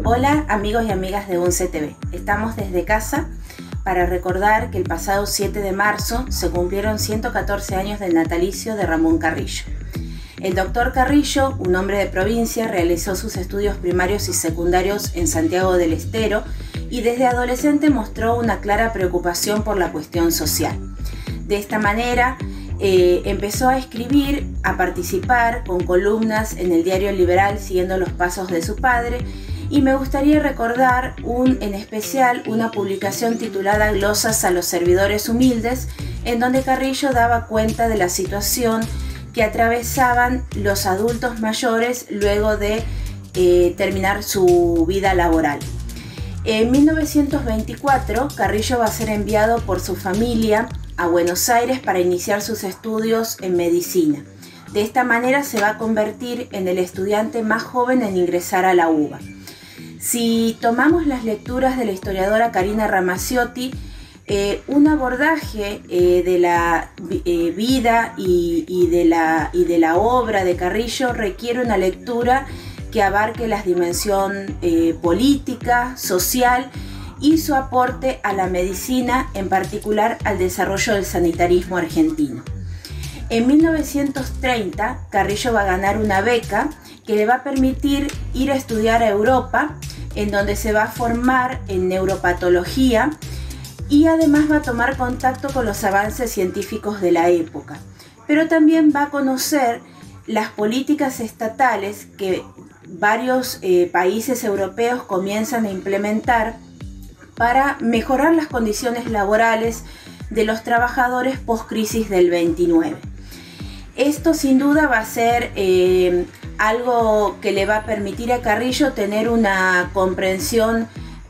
Hola amigos y amigas de UNCE TV. Estamos desde casa para recordar que el pasado 7 de marzo se cumplieron 114 años del natalicio de Ramón Carrillo. El doctor Carrillo, un hombre de provincia, realizó sus estudios primarios y secundarios en Santiago del Estero y desde adolescente mostró una clara preocupación por la cuestión social. De esta manera, empezó a escribir, a participar con columnas en el diario Liberal siguiendo los pasos de su padre, y me gustaría recordar en especial una publicación titulada Glosas a los servidores humildes, en donde Carrillo daba cuenta de la situación que atravesaban los adultos mayores luego de terminar su vida laboral. En 1924, Carrillo va a ser enviado por su familia a Buenos Aires para iniciar sus estudios en medicina. De esta manera se va a convertir en el estudiante más joven en ingresar a la UBA. Si tomamos las lecturas de la historiadora Karina Ramacciotti, un abordaje de la vida y de la obra de Carrillo requiere una lectura que abarque la dimensión política, social y su aporte a la medicina, en particular al desarrollo del sanitarismo argentino. En 1930, Carrillo va a ganar una beca que le va a permitir ir a estudiar a Europa, en donde se va a formar en neuropatología y además va a tomar contacto con los avances científicos de la época. Pero también va a conocer las políticas estatales que varios países europeos comienzan a implementar para mejorar las condiciones laborales de los trabajadores post-crisis del 29. Esto sin duda va a ser algo que le va a permitir a Carrillo tener una comprensión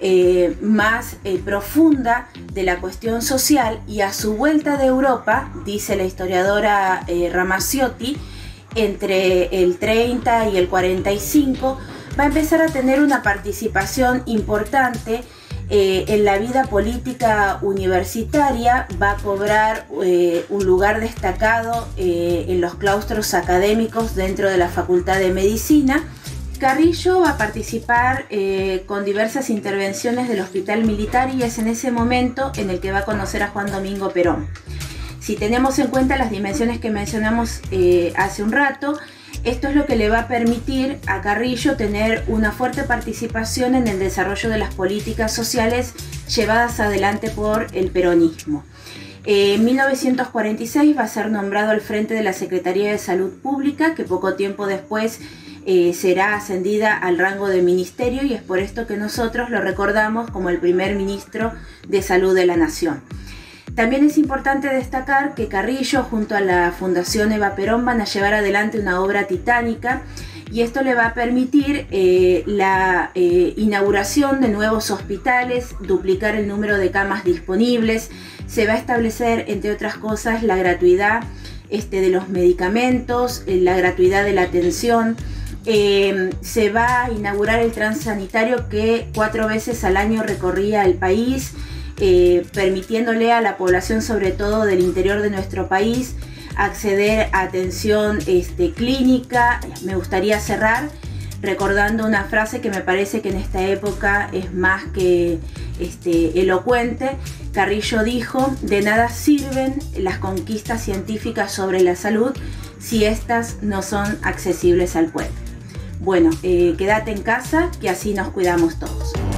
más profunda de la cuestión social, y a su vuelta de Europa, dice la historiadora Ramacciotti, entre el 30 y el 45 va a empezar a tener una participación importante en la vida política universitaria, va a cobrar un lugar destacado en los claustros académicos dentro de la Facultad de Medicina. Carrillo va a participar con diversas intervenciones del Hospital Militar, y es en ese momento en el que va a conocer a Juan Domingo Perón. Si tenemos en cuenta las dimensiones que mencionamos hace un rato, esto es lo que le va a permitir a Carrillo tener una fuerte participación en el desarrollo de las políticas sociales llevadas adelante por el peronismo. En 1946 va a ser nombrado al frente de la Secretaría de Salud Pública, que poco tiempo después será ascendida al rango de ministerio, y es por esto que nosotros lo recordamos como el primer ministro de Salud de la Nación. También es importante destacar que Carrillo junto a la Fundación Eva Perón van a llevar adelante una obra titánica, y esto le va a permitir la inauguración de nuevos hospitales, duplicar el número de camas disponibles. Se va a establecer, entre otras cosas, la gratuidad de los medicamentos, la gratuidad de la atención. Se va a inaugurar el transanitario que 4 veces al año recorría el país, permitiéndole a la población, sobre todo del interior de nuestro país, acceder a atención clínica. Me gustaría cerrar recordando una frase que me parece que en esta época es más que elocuente. Carrillo dijo: de nada sirven las conquistas científicas sobre la salud si estas no son accesibles al pueblo. Bueno, quédate en casa, que así nos cuidamos todos.